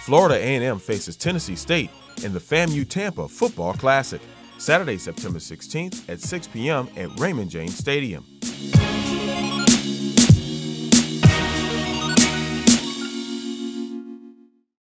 Florida A&M faces Tennessee State in the FAMU Tampa Football Classic, Saturday, September 16th at 6 p.m. at Raymond James Stadium.